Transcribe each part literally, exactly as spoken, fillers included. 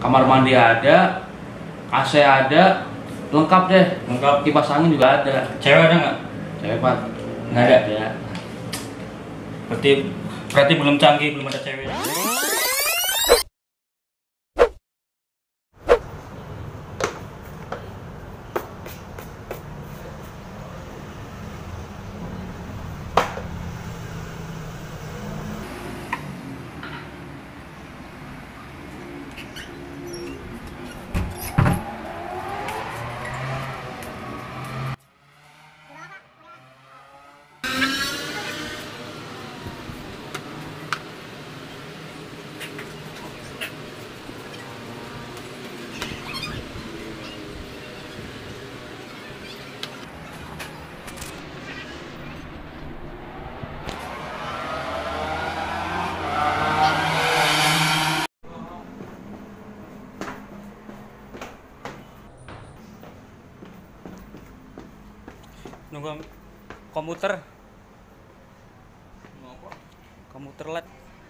kamar mandi ada, A C ada, lengkap deh. Lengkap. Kipas angin juga ada. Cewek ada nggak? Cewek Pak Nggak ada. ya. Berarti berarti belum canggih, belum ada cewek. Nunggu komuter. Komuter led.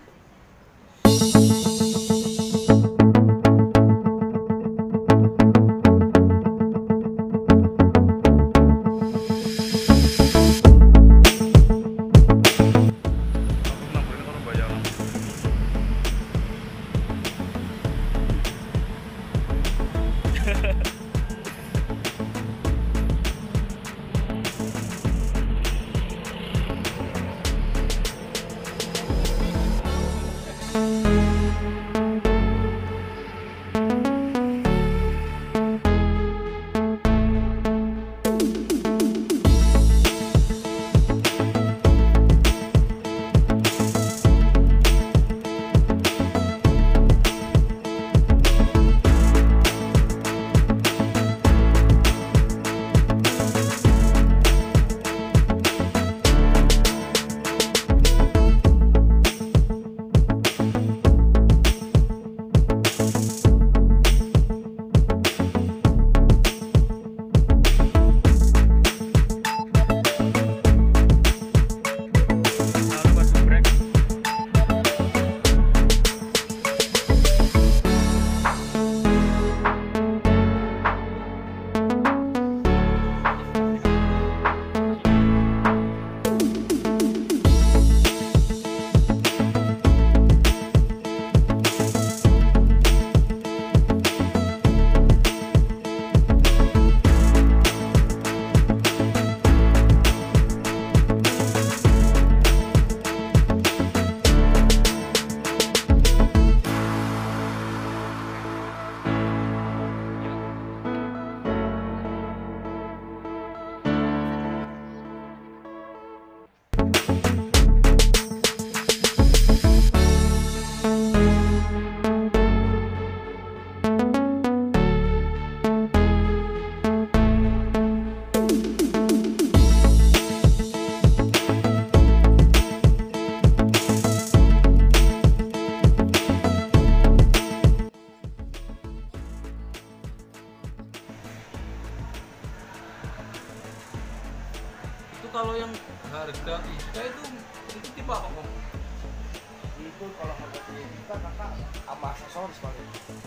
Kalau yang harga kita itu itu tipe apa kok? Itu kalau harga kita kakak sama aksesoris paling.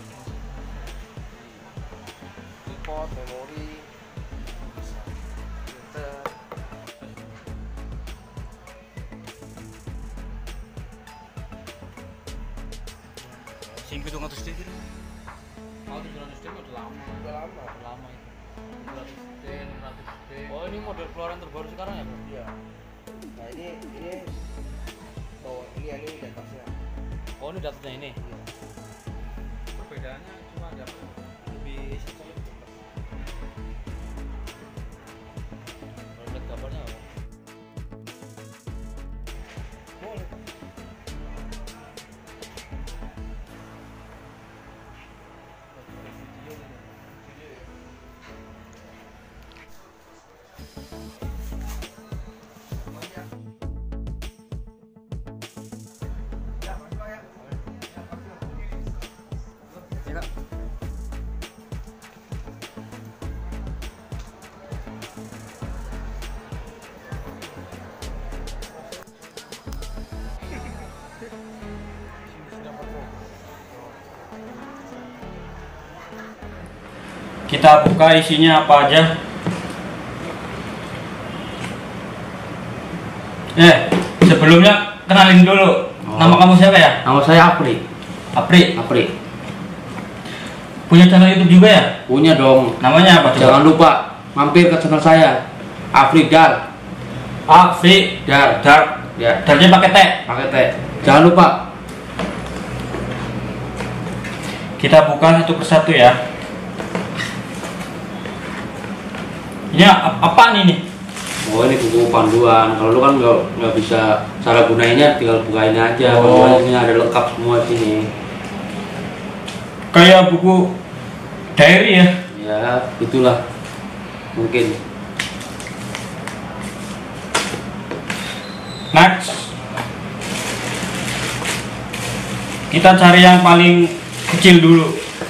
Tripod, memori, bisa filter. Sing pitung atus D. Mau tujuh ratus D udah lama. Udah lama. Udah lama itu. tujuh ratus D, enam ratus D. Oh, ini model keluaran terbaru sekarang ya, Bro? Iya. Nah ini ini oh ini ini di atasnya. Oh, ini datanya ini. Iya. Perbedaannya cuma ada Lebih sensitif. Kalau lihat gambarnya apa? Boleh. Kita buka isinya apa aja. Eh, sebelumnya kenalin dulu. Oh. Nama kamu siapa ya? Nama saya Apri. Apri. Apri. Punya channel YouTube juga ya? Punya dong. Namanya apa? Coba? Jangan lupa mampir ke channel saya. Apri Dar. Apri Dar. Dark. Ya, Darknya pakai T. pakai T. Jangan lupa. Kita buka satu persatu ya. Ini ap- apaan ini? Oh, ini buku panduan. Kalau lu kan nggak nggak bisa cara gunainnya, tinggal bukain aja. Oh. Panduannya ini ada lengkap semua di sini. Kayak buku diary ya. Ya, itulah mungkin. Next. Kita cari yang paling kecil dulu.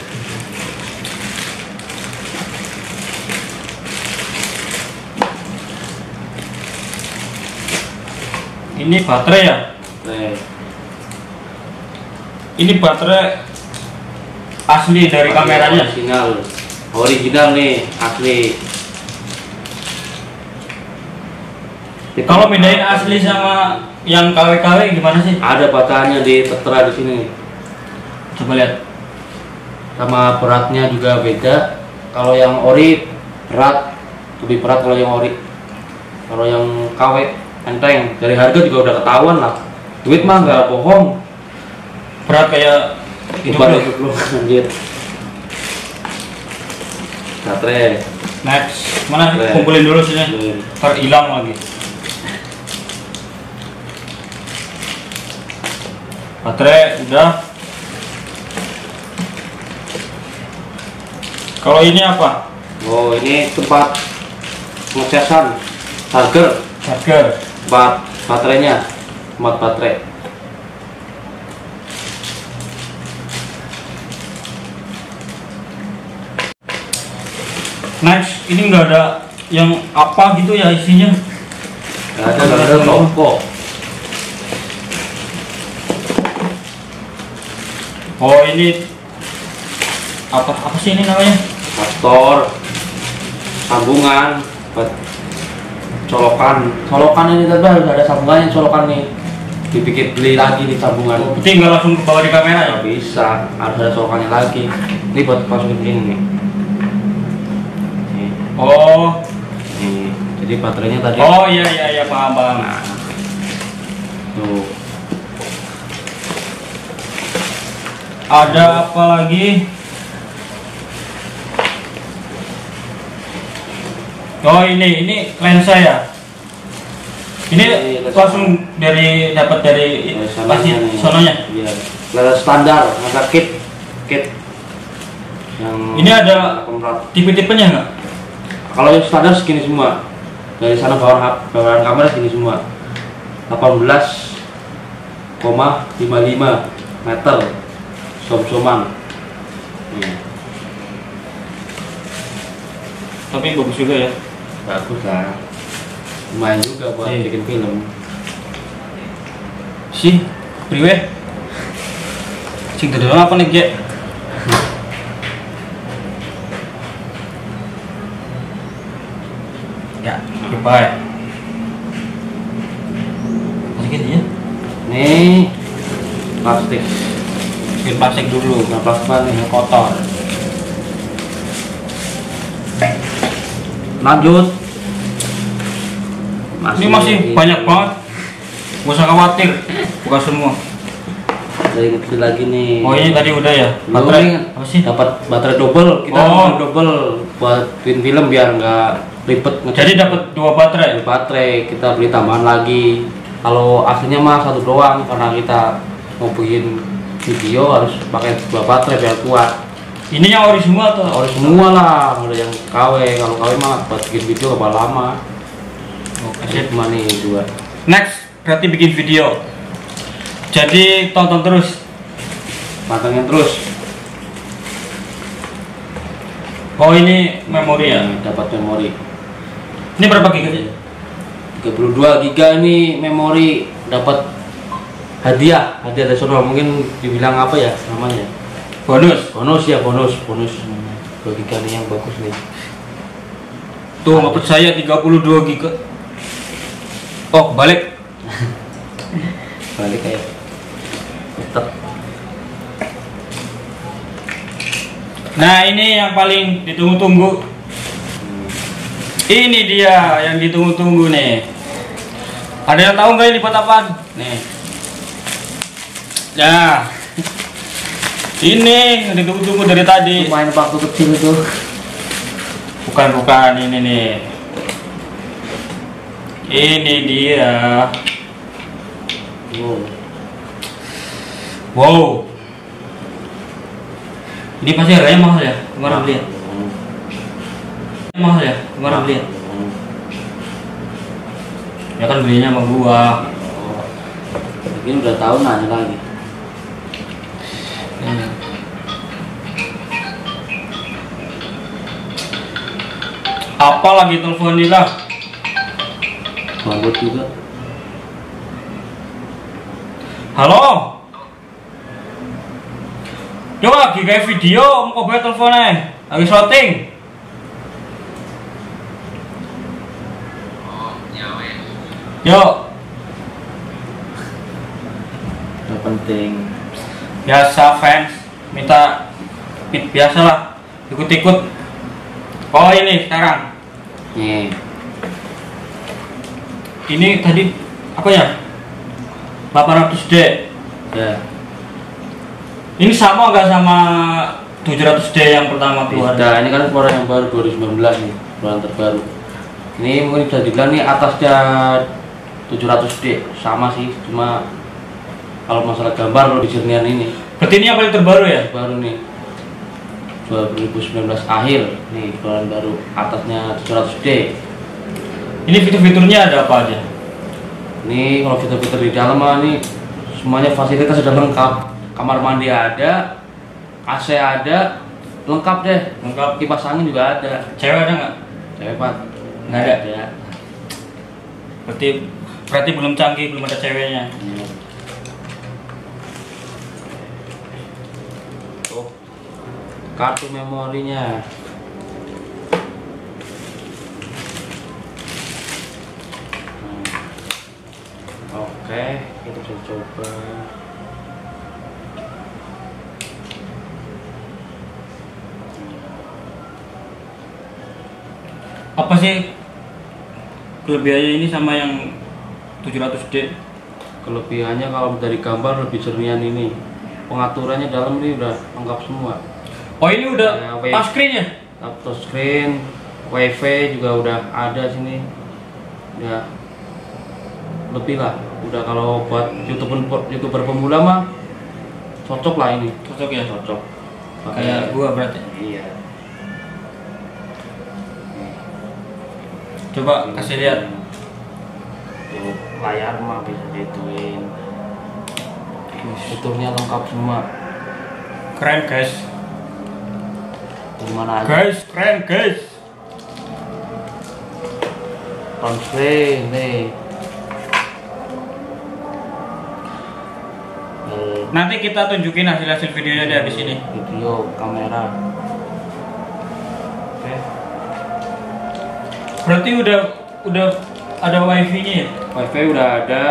Ini baterai ya? Eh, Ini baterai asli dari kameranya. Original, original nih, asli. Kalau bedain asli sama yang K W K W gimana sih? Ada bacanya di tertera di sini. Coba lihat. Sama beratnya juga beda. Kalau yang ori berat, lebih berat kalau yang ori. Kalau yang K W enteng. Dari harga juga udah ketahuan lah. Duit mah nggak bohong. Berat kayak hidup Coba lu. hidup lu, anjir. Baterai. Next, mana Baterai. kumpulin dulu sini. Hmm. Ntar hilang lagi. Baterai udah. Kalau ini apa? Oh, ini tempat pengecasan charger, Charger. tempat baterainya, tempat baterai. Next, ini nggak ada yang apa gitu ya isinya. Nggak ada, nggak ada toko. Oh ini apa apa sih ini namanya? Pastor, sambungan, buat colokan, colokan ini tadi harus ada sambungannya, colokan nih. Dibikin beli lagi di sambungan. Berarti nggak langsung bawa di kamera ya? Nggak bisa, harus ada colokannya lagi. Ini buat masukin ini nih. Nih, Oh, nih. Jadi baterainya tadi. oh iya iya iya paham paham. Nah, tuh. Ada apa lagi? Oh ini ini lensa ya. Ini Ini lensa. langsung dari dapat dari Dari pasti sananya nih. sononya. Iya. Lensa standar, ada kit, kit. Yang Ini ada komprat. tipe-tipenya nggak? Kalau yang standar segini semua. Dari sana bawaan bawaan kamera segini semua. delapan belas koma lima lima meter. Som-soman. Nih, Tapi bagus juga ya. bagus lah. Lumayan juga buat Iya. bikin film. Sih, priwe. Sing dodol apa nih, Gek? Ya, coba ya. Masukin ya. Nih plastik. Masukin plastik dulu, Nah, plastik nih. yang kotor. Lanjut. Ini masih banyak banget. Gak usah khawatir, buka semua. Ada yang kecil lagi nih. Oh ini tadi udah ya? Belum, Baterai ini apa sih? dapat baterai double. Kita Oh. ambil double buat bikin film biar nggak ribet. ngecas. Jadi dapat dua baterai. baterai kita beli tambahan lagi. Kalau aslinya mah satu doang, karena kita mau bikin video harus pakai dua baterai biar kuat. Ini yang ori semua atau? Harus semua lah, ada yang K W. Kalau K W mah buat bikin video kapal lama. Oke, Kasih sip. cuma nih dua. Next, berarti bikin video. Jadi tonton terus. Pantengin terus. Oh ini memori ya? Nih, dapat memori. Ini berapa giga sih? tiga puluh dua giga ini memori, dapat hadiah. Hadiah dari sono, mungkin dibilang apa ya namanya? Bonus. Bonus ya, bonus, bonus. dua giga nih yang bagus nih. Tuh nggak percaya tiga puluh dua giga. Oh balik. Balik kayak tetap. Nah ini yang paling ditunggu-tunggu. Ini dia yang ditunggu-tunggu nih. Ada yang tahu nggak ini buat apa? Nih. Nah. Ini yang ditunggu-tunggu dari tadi. Main waktu kecil itu. Bukan bukan ini nih. Ini dia. Wow. Wow. Ini pasti harganya mahal ya? Kemarin beli. Mahal ya? Kemarin beli. Ya kan belinya sama gua. Oh. Mungkin udah tahu nanya lagi. Hmm. Apa lagi telepon ini lah? Mabut juga. Halo. Yo lagi kayak video, mau coba teleponnya. Lagi shooting. Yo. Gak penting. Biasa fans minta mit biasa lah, ikut-ikut. Oh ini sekarang. Nih. Ini tadi apa ya? delapan ratus D. Ya. Ini sama nggak sama tujuh ratus D yang pertama keluar? Beda, ini kan keluaran yang baru dua ribu sembilan belas nih, keluaran terbaru. Ini mungkin bisa dibilang nih atasnya tujuh ratus D, sama sih, cuma kalau masalah gambar lo di jernihan ini. Berarti ini yang paling terbaru ya? Baru nih dua ribu sembilan belas akhir nih keluaran baru, atasnya tujuh ratus D. Ini fitur-fiturnya ada apa aja? Ini kalau fitur-fitur di dalam mah nih semuanya fasilitas sudah lengkap. Kamar mandi ada, A C ada, lengkap deh. Lengkap. Kipas angin juga ada. Cewek ada nggak? Cewek Pak? Nggak ada. ada. Berarti berarti belum canggih, belum ada ceweknya. Hmm. Tuh, kartu memorinya. Hmm. Oke, kita bisa coba. Apa sih kelebihannya ini sama yang tujuh ratus D? Kelebihannya kalau dari gambar lebih jernihan ini. Pengaturannya dalam ini udah lengkap semua. Oh ini udah Ya, wave. touchscreen ya? Touchscreen, wifi juga udah ada sini. Ya lebih lah. Udah kalau buat youtuber youtuber pemula mah cocok lah ini. Cocok ya? Cocok. Kayak gua berarti. Iya. Coba kasih lihat. Tuh, layar mah bisa dituin. Fiturnya lengkap semua. Keren guys. Gimana aja? Guys, keren guys. Touchscreen nih. Eh, Nanti kita tunjukin hasil-hasil videonya di habis ini. video kamera. Oke. Berarti udah udah ada wifi-nya ya? Wifi udah ada.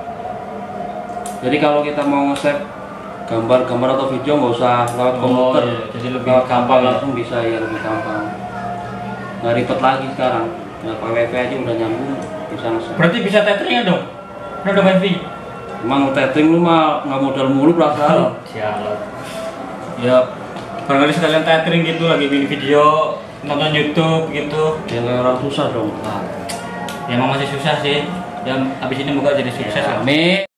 Jadi kalau kita mau nge-save gambar-gambar atau video nggak usah lewat Oh, komputer, iya. Jadi lebih lewat gampang ya? langsung bisa ya, lebih gampang. Nggak ribet lagi sekarang. Nah, pakai wifi aja udah nyambung, bisa nge-save. Berarti bisa tethering dong? Ini ada wifi. Emang tethering lu mah nggak modal mulu perasaan. Sialan. Ya, barangkali sekalian tethering gitu lagi bikin video, nonton YouTube gitu. Ya kayak orang susah dong. Ya emang masih susah sih. Ya abis ini moga jadi sukses Ya, lah. amin.